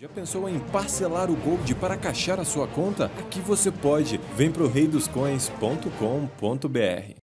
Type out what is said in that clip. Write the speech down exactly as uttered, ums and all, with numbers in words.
Já pensou em parcelar o Gold para caixar a sua conta? Aqui você pode. Vem pro rei dos coins ponto com ponto br.